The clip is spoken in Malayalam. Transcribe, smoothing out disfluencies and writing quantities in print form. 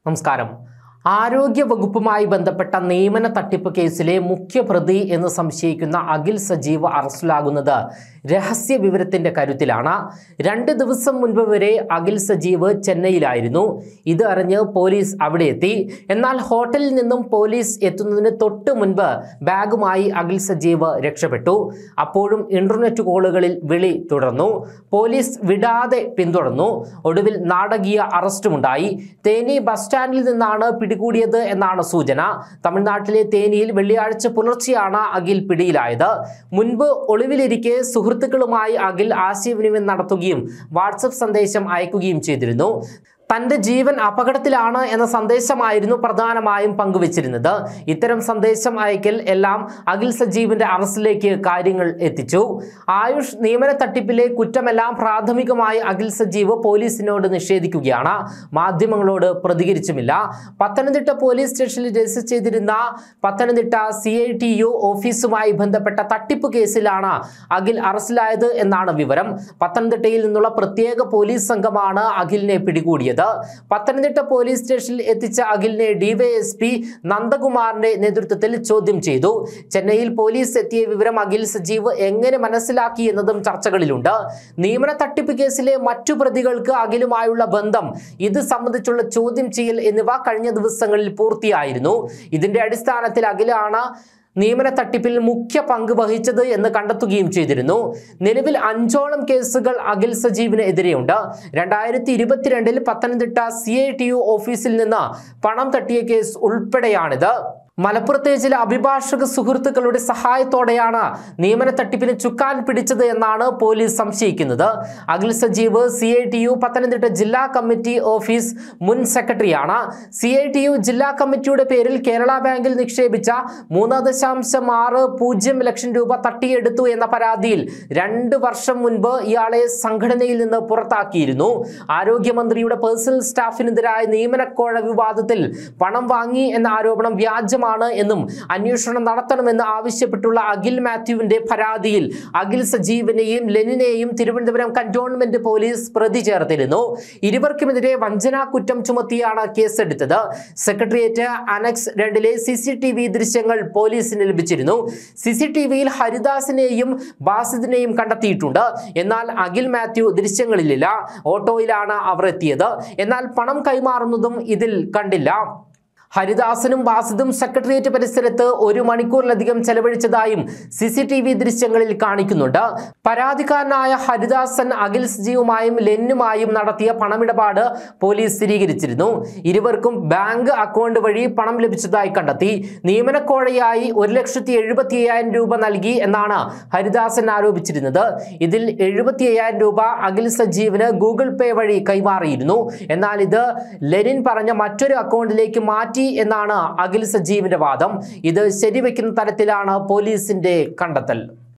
നമസ്കാരം. ആരോഗ്യ വകുപ്പുമായി ബന്ധപ്പെട്ട നിയമന തട്ടിപ്പ് കേസിലെ മുഖ്യപ്രതി എന്ന് സംശയിക്കുന്ന അഖിൽ സജീവ് അറസ്റ്റിലാകുന്നത് രഹസ്യ വിവരത്തിന്റെ കരുത്തിലാണ്. 2 ദിവസം മുൻപ് വരെ അഖിൽ സജീവ് ചെന്നൈയിലായിരുന്നു. ഇത് അറിഞ്ഞ് പോലീസ് അവിടെ എത്തി. എന്നാൽ ഹോട്ടലിൽ നിന്നും പോലീസ് എത്തുന്നതിന് തൊട്ട് മുൻപ് ബാഗുമായി അഖിൽ സജീവ് രക്ഷപ്പെട്ടു. അപ്പോഴും ഇന്റർനെറ്റ് കോളുകളിൽ വിളി തുടർന്നു. പോലീസ് വിടാതെ പിന്തുടർന്നു. ഒടുവിൽ നാടകീയ അറസ്റ്റുമുണ്ടായി. തേനി ബസ് സ്റ്റാൻഡിൽ നിന്നാണ് പിടികൂടിയത് എന്നാണ് സൂചന. തമിഴ്നാട്ടിലെ തേനിയിൽ വെള്ളിയാഴ്ച പുലർച്ചെയാണ് അഖിൽ പിടിയിലായത്. മുൻപ് ഒളിവിലിരിക്കെ സുഹൃത്തുക്കളുമായി അഖിൽ ആശയവിനിമയം നടത്തുകയും വാട്സപ്പ് സന്ദേശം അയക്കുകയും ചെയ്തിരുന്നു. തന്റെ ജീവൻ അപകടത്തിലാണ് എന്ന സന്ദേശമായിരുന്നു പ്രധാനമായും പങ്കുവച്ചിരുന്നത്. ഇത്തരം സന്ദേശം അയക്കൽ എല്ലാം അഖിൽ സജീവിന്റെ അറസ്റ്റിലേക്ക് കാര്യങ്ങൾ എത്തിച്ചു. ആയുഷ് നിയമന തട്ടിപ്പിലെ കുറ്റമെല്ലാം പ്രാഥമികമായി അഖിൽ സജീവ് പോലീസിനോട് നിഷേധിക്കുകയാണ്. മാധ്യമങ്ങളോട് പ്രതികരിച്ചുമില്ല. പത്തനംതിട്ട പോലീസ് സ്റ്റേഷനിൽ രജിസ്റ്റർ ചെയ്തിരുന്ന പത്തനംതിട്ട CITU ഓഫീസുമായി ബന്ധപ്പെട്ട തട്ടിപ്പ് കേസിലാണ് അഖിൽ അറസ്റ്റിലായത് എന്നാണ് വിവരം. പത്തനംതിട്ടയിൽ നിന്നുള്ള പ്രത്യേക പോലീസ് സംഘമാണ് അഖിലിനെ പിടികൂടിയത്. പത്തനംതിട്ട പോലീസ് സ്റ്റേഷനിൽ എത്തിച്ച അഖിലിനെ DYSP നന്ദകുമാറിന്റെ നേതൃത്വത്തിൽ ചോദ്യം ചെയ്തു. ചെന്നൈയിൽ പോലീസ് എത്തിയ വിവരം അഖിൽ സജീവ് എങ്ങനെ മനസ്സിലാക്കി എന്നതും ചർച്ചകളിലുണ്ട്. നിയമന തട്ടിപ്പ് കേസിലെ മറ്റു പ്രതികൾക്ക് അഖിലുമായുള്ള ബന്ധം, ഇത് സംബന്ധിച്ചുള്ള ചോദ്യം ചെയ്യൽ എന്നിവ കഴിഞ്ഞ ദിവസങ്ങളിൽ പൂർത്തിയായിരുന്നു. ഇതിന്റെ അടിസ്ഥാനത്തിൽ അഖിലാണ് നിയമന തട്ടിപ്പിൽ മുഖ്യ പങ്ക് വഹിച്ചത് എന്ന് കണ്ടെത്തുകയും ചെയ്തിരുന്നു. നിലവിൽ 5ഓളം കേസുകൾ അഖിൽ സജീവിന് എതിരെയുണ്ട്. 2022 പത്തനംതിട്ട CITU ഓഫീസിൽ നിന്ന് പണം തട്ടിയ കേസ് ഉൾപ്പെടെയാണിത്. മലപ്പുറത്തെ ചില അഭിഭാഷക സുഹൃത്തുക്കളുടെ സഹായത്തോടെയാണ് നിയമന തട്ടിപ്പിന് ചുക്കാൻ പിടിച്ചത് എന്നാണ് പോലീസ് സംശയിക്കുന്നത്. അഖിൽ സജീവ് CITU പത്തനംതിട്ട ജില്ലാ കമ്മിറ്റി ഓഫീസ് മുൻ സെക്രട്ടറിയാണ്. CITU ജില്ലാ കമ്മിറ്റിയുടെ പേരിൽ കേരള ബാങ്കിൽ നിക്ഷേപിച്ച 3.60 ലക്ഷം രൂപ തട്ടിയെടുത്തു എന്ന പരാതിയിൽ 2 വർഷം മുൻപ് ഇയാളെ സംഘടനയിൽ നിന്ന് പുറത്താക്കിയിരുന്നു. ആരോഗ്യമന്ത്രിയുടെ പേഴ്സണൽ സ്റ്റാഫിനെതിരായ നിയമനക്കോഴ വിവാദത്തിൽ പണം വാങ്ങി എന്ന ആരോപണം വ്യാജമാണ് എന്നും അന്വേഷണം നടത്തണമെന്ന് ആവശ്യപ്പെട്ടുള്ള അഖിൽ മാത്യുവിന്റെ പരാതിയിൽ അഖിൽ സജീവിനെയും ലെനിനെയും തിരുവനന്തപുരം കന്റോൺമെന്റ് പോലീസ് പ്രതി ചേർത്തിരുന്നു. ഇരുവർക്കുമെതിരെ വഞ്ചനാ കുറ്റം ചുമത്തിയാണ് കേസെടുത്തത്. സെക്രട്ടേറിയറ്റ് അനക്സ് 2 CCTV ദൃശ്യങ്ങൾ പോലീസിന് ലഭിച്ചിരുന്നു. CCTVയിൽ ഹരിദാസിനെയും ബാസിദിനെയും കണ്ടെത്തിയിട്ടുണ്ട്. എന്നാൽ അഖിൽ മാത്യു ദൃശ്യങ്ങളിലില്ല. ഓട്ടോയിലാണ് അവർ എത്തിയത്. എന്നാൽ പണം കൈമാറുന്നതും ഇതിൽ കണ്ടില്ല. ഹരിദാസനും ബാസിദും സെക്രട്ടേറിയറ്റ് പരിസരത്ത് 1 മണിക്കൂറിലധികം ചെലവഴിച്ചതായും CCTV ദൃശ്യങ്ങളിൽ കാണിക്കുന്നുണ്ട്. പരാതിക്കാരനായ ഹരിദാസൻ അഖിൽ സജീവുമായും ലെന്നുമായും നടത്തിയ പണമിടപാട് പോലീസ് സ്ഥിരീകരിച്ചിരുന്നു. ഇരുവർക്കും ബാങ്ക് അക്കൗണ്ട് വഴി പണം ലഭിച്ചതായി കണ്ടെത്തി. നിയമനക്കോഴയായി 1,75,000 രൂപ നൽകി എന്നാണ് ഹരിദാസൻ ആരോപിച്ചിരുന്നത്. ഇതിൽ 75,000 രൂപ അഖിൽ സജീവിന് ഗൂഗിൾ പേ വഴി കൈമാറിയിരുന്നു. എന്നാൽ ഇത് ലെനിൻ പറഞ്ഞ മറ്റൊരു അക്കൗണ്ടിലേക്ക് മാറ്റി എന്നാണ് അഖിൽ സജീവിന്റെ വാദം. ഇത് ശരിവെക്കുന്ന തരത്തിലാണ് പോലീസിന്റെ കണ്ടെത്തൽ.